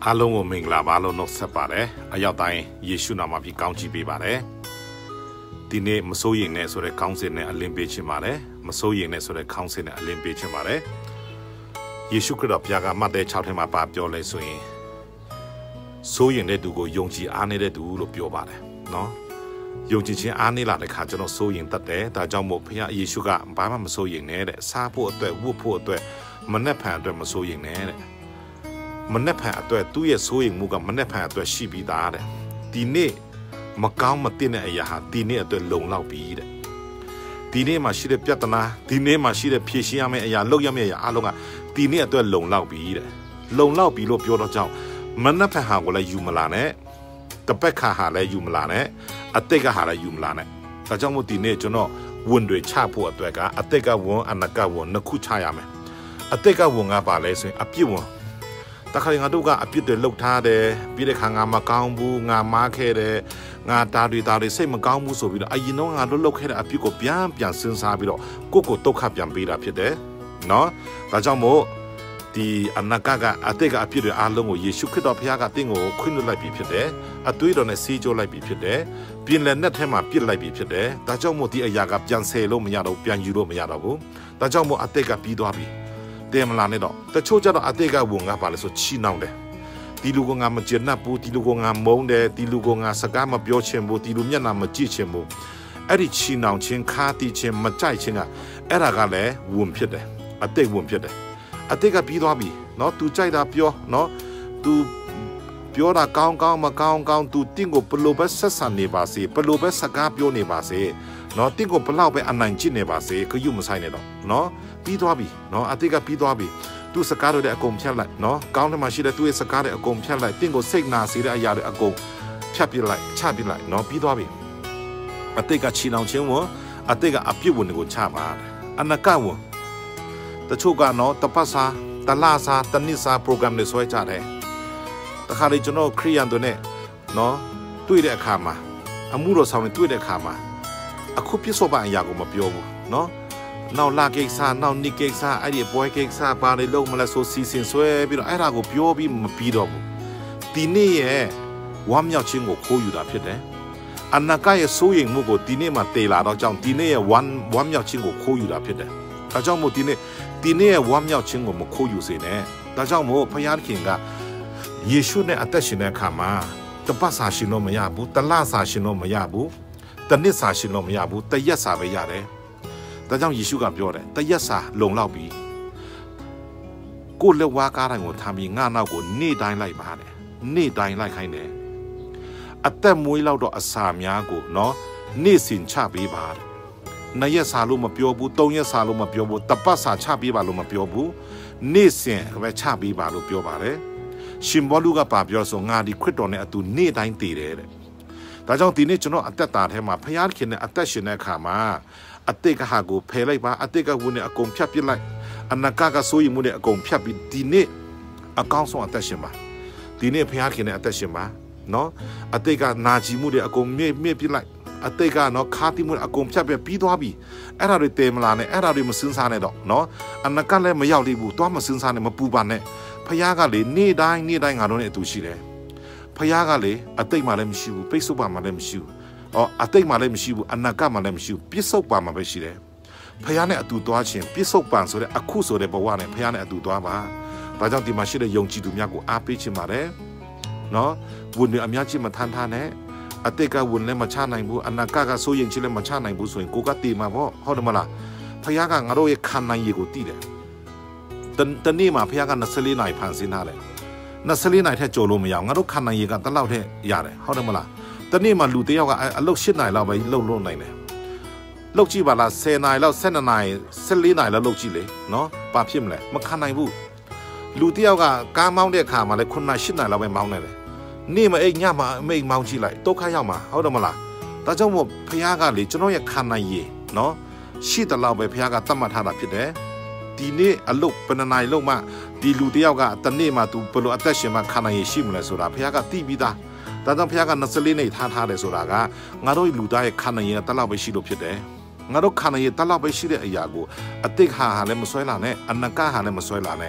အားလုံးကိုမင်္ဂလာပါလို့နှုတ်ဆက်ပါတယ်အရောက်တိုင်းယေရှုနာမဖြင့်ကောင်းချီးပေးပါတယ်ဒီနေ့မစိုးရိမ်နဲ့ဆိုတဲ့ခေါင်းစဉ်နဲ့အလင်းပေးခြင်းပါတယ်မစိုးရိမ်နဲ့ဆိုတဲ့ခေါင်းစဉ်နဲ့အလင်းပေးခြင်းပါတယ်ယေရှုခရစ်တော်ဘုရားကမှတ်တဲ့6ထဲမှာပါပြောလဲဆိုရင်စိုးရိမ်တဲ့သူကိုယုံကြည်အားနေတဲ့သူလို့ပြောပါတယ်နော်ယုံကြည်ခြင်းအားနည်းလာတဲ့ခါကျွန်တော်စိုးရိမ်တတ်တယ်ဒါကြောင့်မို့ဘုရားယေရှုကဘာမှမစိုးရိမ်နဲ့တဲ့စားဖို့အတွက်ဝတ်ဖို့အတွက်မနှက်ဖန်အတွက်မစိုးရိမ်နဲ့တဲ့မနှက်ဖန်အတွက်သူ့ရဲ့စိုးရိမ်မှုကမနှက်ဖန်အတွက်ရှိပြီးသားတဲ့ဒီနေ့မကောင်းမတင်တဲ့အရာဟာဒီနေ့အတွက်လုံလောက်ပြီတဲ့ဒီနေ့မှာရှိတဲ့ပြဿနာဒီနေ့မှာရှိတဲ့ဖြေရှင်းရမယ့်အရာလုပ်ရမယ့်အရာအလုံးကဒီနေ့အတွက်လုံလောက်ပြီတဲ့လုံလောက်ပြီလို့ပြောတော့ကြောင့်မနှက်ဖန်ဟာကိုလည်းယူမလာနဲ့တပက်ခါဟာလည်းယူမလာနဲ့အတိတ်ကဟာလည်းယူမလာနဲ့ဒါကြောင့်မို့ဒီနေ့ကျွန်တော်ဝန်တွေချဖို့အတွက်ကအတိတ်ကဝန်အနာကဝန်နှစ်ခုချရမယ်အတိတ်ကဝန်ကပါလဲဆိုရင်အပြစ်ဝန်တခါရင်ငါတို့ကအပြစ်တွေလှုပ်ထားတယ်ပြီးတဲ့ခါငါမကောင်းဘူးငါမားခဲ့တယ်ငါတာတွေစိတ်မကောင်းဘူးဆိုပြီးတော့အရင်တော့ငါတို့လှုပ်ခဲ့တဲ့အပြစ်ကိုပြန်စဉ်းစားပြီးတော့ကိုယ့်ကိုဒုက္ခပြန်ပေးတာဖြစ်တယ်နော်ဒါကြောင့်မို့ဒီအနာကအတိတ်ကအပြစ်တွေအားလုံးကိုယေရှုခရစ်တော်ဘုရားကတင့်ကိုခွင့်လွှတ်လိုက်ပြီဖြစ်တယ်အသွေးတော်နဲ့ဆေးကြောလိုက်ပြီဖြစ်တယ်ပြင်လည်နဲ့ထဲမှာပြစ်လိုက်ပြီဖြစ်တယ်ဒါကြောင့်မို့ဒီအရာကပြန်ဆယ်လို့မရတော့ပြန်ယူလို့မရတော့ဘူးဒါကြောင့်မို့အတိတ်ကပြီးသွားပြီတယ်မလာနဲ့တော့တချို့ကျတော့အတိတ်ကဝန်ကပါလဲဆိုချီနှောင်းတယ်ဒီလူကငါမကျင်납ဘူးဒီလူကငါမုန်းတယ်ဒီလူကငါစကားမပြောချင်ဘူးဒီလူမျက်နှာမကြည့်ချင်ဘူးအဲ့ဒီချီနှောင်းခြင်းခါတီးခြင်းမကြိုက်ခြင်းကအဲ့ဒါကလည်းဝန်ဖြစ်တယ်အတိတ်ဝန်ဖြစ်တယ်အတိတ်ကပြီးသွားပြီနော် तू ကြိုက်တာပြောနော် तू ပြောတာကောင်းကောင်းမကောင်းကောင်း तू တင့်ကိုဘလို့ပဲဆက်ဆံနေပါစေဘလို့ပဲစကားပြောနေပါစေနော်တင့်ကိုဘလောက်ပဲအနိုင်ကျင့်နေပါစေခရုမဆိုင်နဲ့တော့နော်ပြီးသွားပြီနော်အတိတ်ကပြီးသွားပြီသူစကားတွေအကုန်ဖြတ်လိုက်နော်ကောင်းတယ်မှာရှိတဲ့သူ့ရဲ့စကားတွေအကုန်ဖြတ်လိုက်တင့်ကိုစိတ်နာစေတဲ့အရာတွေအကုန်ဖြတ်ပြလိုက်ချပြလိုက်နော်ပြီးသွားပြီအတိတ်ကချီနှောင်ခြင်းဝန်အတိတ်ကအပြစ်ဝန်တွေကိုချပါတယ်အနာကဝန်တချို့ကနော်တပတ်စာတလစာတနစ်စာ program တွေဆွဲကြတယ်တခါလေကျွန်တော်ခရိယန်တွေနဲ့နော်တွေ့တဲ့အခါမှာအမှုတော်ဆောင်တွေတွေ့တဲ့အခါမှာအခုပြစ်စောပါအရာကိုမပြောဘူးနော်နောက်လာကိစ္စနောက်နိကိစ္စအဲ့ဒီပွဲကိစ္စဘာတွေလုံးမလဲဆိုစီစဉ်ဆွဲပြီးတော့အဲ့ဒါကိုပြောပြီးမပြီးတော့ဘူးဒီနေ့ရဲ့ဝမ်းမြောက်ခြင်းကိုခိုးယူတာဖြစ်တယ်အနာကရဲ့စိုးရိမ်မှုကိုဒီနေ့မှတည်လာတော့ကြောင့်ဒီနေ့ရဲ့ဝမ်းမြောက်ခြင်းကိုခိုးယူတာဖြစ်တယ်ဒါကြောင့်မို့ဒီနေ့ရဲ့ဝမ်းမြောက်ခြင်းကိုမခိုးယူစေနဲ့ဒါကြောင့်မို့ဘုရားခင်ကယေရှုနဲ့အသက်ရှင်တဲ့အခါမှာတပတ်စာရှင်လို့မရဘူးတလစာရှင်လို့မရဘူးတနစ်စာရှင်လို့မရဘူးတရက်စာပဲရတယ်ဒါကြောင့်ယေရှုကပြောတယ်တရက်စာလုံလောက်ပြီကိုလက်ဝါးကားတိုင်းကိုထားပြီးငါနောက်ကိုနေ့တိုင်းလိုက်ပါတယ်နေ့တိုင်းလိုက်ခိုင်းတယ်အသက်မွေးလောက်တော့အစာများကိုနော်နေ့စဉ်ချပေးပါတယ်နှစ်ရက်စာလို့မပြောဘူးသုံးရက်စာလို့မပြောဘူးတပတ်စာချပေးပါလို့မပြောဘူးနေ့စဉ်ပဲချပေးပါလို့ပြောပါတယ်ရှင်ဘောလူကပါပြောဆိုငါဒီခရစ်တော်နဲ့အတူနေ့တိုင်းတည်တယ်တဲ့ဒါကြောင့်ဒီနေ့ကျွန်တော်အသက်တာထဲမှာဖျားခင်နဲ့အသက်ရှင်တဲ့အခါမှာအတိတ်ကဟာကိုဖယ်လိုက်ပါအတိတ်ကဝင်နဲ့အကုန်ဖြတ်ပစ်လိုက်အနာကဆိုရင်မှုနဲ့အကုန်ဖြတ်ပြီးဒီနေ့အကောင်းဆုံးအသက်ရှင်ပါဒီနေ့ဖျားခင်နဲ့အသက်ရှင်ပါနော်အတိတ်ကနာကြည်မှုတွေအကုန်မြင့်ပစ်လိုက်အတိတ်ကနော်ခါတိမှုအကုန်ဖြတ်ပြီးသွားပြီအဲ့ဒါတွေတည်မလာနဲ့အဲ့ဒါတွေမစင်းစားနဲ့တော့နော်အနာကလည်းမရောက်လိမ့်ဘူးသွားမစင်းစားနဲ့မပူပါနဲ့ဖျားကလေနေ့တိုင်းငါတို့နဲ့အတူရှိတယ်ဖျားကလေအတိတ်မှလည်းမရှိဘူးပိတ်ဆို့ပါမှလည်းမရှိဘူးအတိတ်မှလည်းမရှိဘူးအနာကမှလည်းမရှိဘူးပြစ္ဆုတ်ပါမှပဲရှိတယ်ဖခင်နဲ့အတူသွားခြင်းပြစ္ဆုတ်ပံဆိုတဲ့အခုဆိုတဲ့ဘဝနဲ့ဖခင်နဲ့အတူသွားပါဒါကြောင့်ဒီမှာရှိတဲ့ယုံကြည်သူများကိုအားပေးခြင်းပါတယ်နော်ဝန်တွေအများကြီးမထမ်းထားနဲ့အတိတ်ကဝန်လည်းမချနိုင်ဘူးအနာကစိုးရင်ချင်းလည်းမချနိုင်ဘူးဆိုရင်ကိုကတည်မှာပေါ့ဟုတ်တယ်မလားဖခင်ကငါတို့ရဲ့ခံနိုင်ရည်ကိုတည်တယ်တနေ့မှာဖခင်က24နာရီဖန်ဆင်းထားတယ်24နာရီထက်ကျော်လို့မရအောင်ငါတို့ခံနိုင်ရည်ကတလောက်ထက်ရတယ်ဟုတ်တယ်မလားတနေ့မှလူတယောက်ကအလုပ်8နာရီလောက်ပဲလုပ်နိုင်တယ်လုပ်ကြည့်ပါလား10နာရီလောက်12နာရီ14နာရီလောက်လုပ်ကြည့်လေနော်ဘာဖြစ်မလဲမခံနိုင်ဘူးလူတယောက်ကကားမောင်းတဲ့အခါမှာလည်း9နာရီ8နာရီလောက်ပဲမောင်းနေတယ်နေ့မအိတ်ညမအိတ်မောင်းကြည့်လိုက်ဒုက္ခရောက်မှာဟုတ်တယ်မလားဒါကြောင့်မို့ဖခင်ကလေကျွန်တော်ရဲ့ခံနိုင်ရည်နော်ရှိတဲ့လောက်ပဲဖခင်ကသတ်မှတ်ထားတာဖြစ်တယ်ဒီနေ့အလုပ်ဘယ်နာရီလောက်မှဒီလူတယောက်ကတနေ့မှသူဘယ်လိုအသက်ရှင်မှခံနိုင်ရည်ရှိမလဲဆိုတာဖခင်ကသိပြီးသားဒါကြောင့်ဖခင်က24နှစ်ထားတယ်ဆိုတာကငါတို့လူသားရဲ့ခံနိုင်ရည်တလောက်ပဲရှိလို့ဖြစ်တယ်ငါတို့ခံနိုင်ရည်တလောက်ပဲရှိတဲ့အရာကိုအတိတ်ဟာလည်းမဆွဲလာနဲ့အနကဟာလည်းမဆွဲလာနဲ့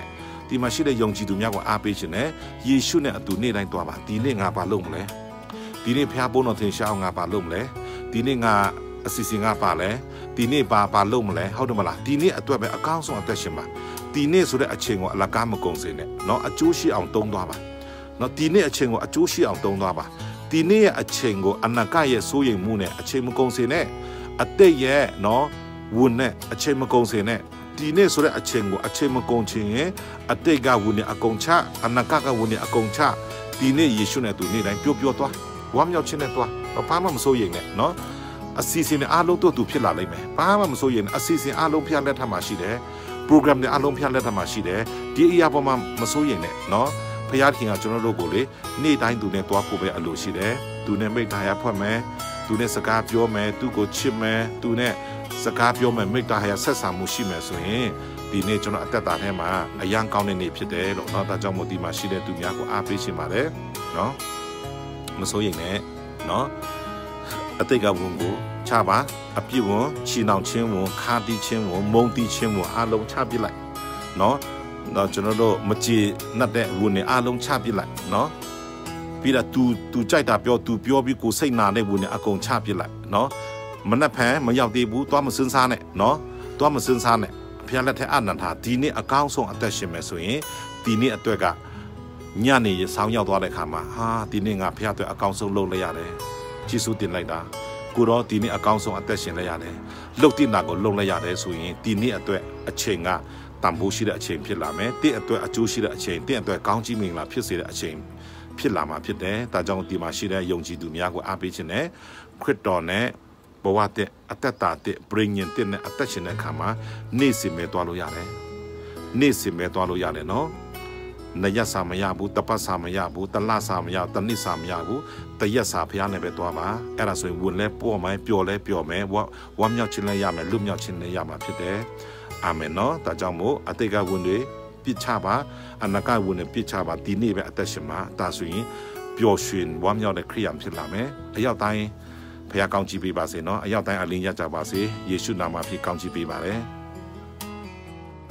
ဒီမှာရှိတဲ့ယုံကြည်သူများကိုအားပေးခြင်းနဲ့ယေရှုနဲ့အတူနေတိုင်းသွားပါဒီနေ့ငါပါလို့မလဲဒီနေ့ဖျားဖို့တော်ထင်ရှားအောင်ငါပါလို့မလဲဒီနေ့ငါအစီအစဉ်ငါပါလဲဒီနေ့ပါလို့မလဲဟုတ်တယ်မလားဒီနေ့အတွက်ပဲအကောင်းဆုံးအသက်ရှင်ပါဒီနေ့ဆိုတဲ့အချိန်ကိုအလကားမကုန်စေနဲ့เนาะအကျိုးရှိအောင်တုံးသွားပါเนาะဒီနေ့အချိန်ကိုအကျိုးရှိအောင်တုံးသွားပါဒီနေ့ရဲ့အချိန်ကိုအနာဂတ်ရဲ့စိုးရိမ်မှုနဲ့အချိန်မကုန်စေနဲ့အသက်ရဲ့เนาะဝန်နဲ့အချိန်မကုန်စေနဲ့ဒီနေ့ဆိုတဲ့အချိန်ကိုအချိန်မကုန်ခြင်းရင်အတိတ်ကဝန်နဲ့အကုန်ချအနာဂတ်ကဝန်နဲ့အကုန်ချဒီနေ့ယေရှုနဲ့သူနေ့တိုင်းပြောသွားဝမ်းမြောက်ခြင်းနဲ့သွားဘာမှမစိုးရိမ်နဲ့เนาะအစီအစဉ်အားလုံးတို့သူဖြစ်လာလိမ့်မယ်ဘာမှမစိုးရိမ်အစီအစဉ်အားလုံးဖျက်လက်ထမှာရှိတယ် program တွေအားလုံးဖျက်လက်ထမှာရှိတယ်ဒီအရာပေါ်မှာမစိုးရိမ်နဲ့เนาะဖခင်ကကျွန်တော်တို့ကိုလေနေ့တိုင်းသူနဲ့သွားဖို့ပဲအလိုရှိတယ်သူနဲ့မိသားရဖွက်မယ်သူနဲ့စကားပြောမယ်သူကိုချစ်မယ်သူနဲ့စကားပြောမယ်မိသားရဆက်ဆံမှုရှိမယ်ဆိုရင်ဒီနေ့ကျွန်တော်အသက်တာထဲမှာအရန်ကောင်းတဲ့နေ့ဖြစ်တယ်လို့เนาะဒါကြောင့်မို့ဒီမှာရှိတဲ့သူများကိုအားပေးရှင်ပါတယ်เนาะမစိုးရိမ်နဲ့เนาะအတိတ်ကဝန်ကိုချပါအပြည့်ဝန်ချီနှောင်ခြင်းဝန်ခါတီးခြင်းဝန်မုံတီးခြင်းဝန်အားလုံးချပစ်လိုက်เนาะတော့ကျွန်တော်တို့မကြည်နှက်တဲ့ဝန်တွေအားလုံးချပစ်လိုက်เนาะပြီးတော့ तू ကြိုက်တာပြော तू ပြောပြီးကိုစိတ်နာတဲ့ဝန်တွေအကုန်ချပစ်လိုက်เนาะမနှက်ဖန်မရောက်သေးဘူးသွားမစင်းစားနဲ့เนาะသွားမစင်းစားနဲ့ဖျက်လက်ထက်အနန္တာဒီနေ့အကောင်းဆုံးအသက်ရှင်မယ်ဆိုရင်ဒီနေ့အတွက်ကညနေရဆောင်းရောက်သွားတဲ့ခါမှာဟာဒီနေ့ငါဖျက်အတွက်အကောင်းဆုံးလုပ်လိုက်ရတယ်ကျေးဇူးတင်လိုက်တာကိုတော့ဒီနေ့အကောင်းဆုံးအသက်ရှင်လိုက်ရတယ်လှုပ်တင်တာကိုလှုပ်လိုက်ရတယ်ဆိုရင်ဒီနေ့အတွက်အချိန်ကတန်ဖိုးရှိတဲ့အချိန်ဖြစ်လာမယ်တဲ့အတွက်အကျိုးရှိတဲ့အချိန်တဲ့အတွက်ကောင်းကြီးမင်္ဂလာဖြစ်စေတဲ့အချိန်ဖြစ်လာမှာဖြစ်တယ်ဒါကြောင့်ဒီမှာရှိတဲ့ယုံကြည်သူများကိုအားပေးခြင်းနဲ့ခရစ်တော်နဲ့ဘဝတဲ့အသက်တာတဲ့ပြင်ရင်တဲ့ အသက်ရှင်တဲ့အခါမှာနေ့စဉ်ပဲသွားလို့ရတယ်နေ့စဉ်ပဲသွားလို့ရတယ်နော်နှစ်ရက်စာမရဘူးတပတ်စာမရဘူးတလစာမရတနှစ်စာမရဘူးတရက်စာဖျားနေပဲသွားပါအဲ့ဒါဆိုရင်ဝင်လဲပေါ်မယ်ပျော်လဲပျော်မယ်ဝမ်းမြောက်ခြင်းလဲရမယ်လွတ်မြောက်ခြင်းလဲရမှာဖြစ်တယ်အာမင်နော်ဒါကြောင့်မို့အတိတ်ကဝင်တွေပြစ်ချပါအနာဂတ်ဝင်တွေပြစ်ချပါဒီနေ့ပဲအသက်ရှင်မှာဒါဆိုရင်ပျော်ရွှင်ဝမ်းမြောက်တဲ့ခရိယာဖြစ်လာမယ်အရောက်တိုင်းဖခင်ကောင်းချီးပေးပါစေနော်အရောက်တိုင်းအလင်းရကြပါစေယေရှုနာမဖြင့်ကောင်းချီးပေးပါတယ်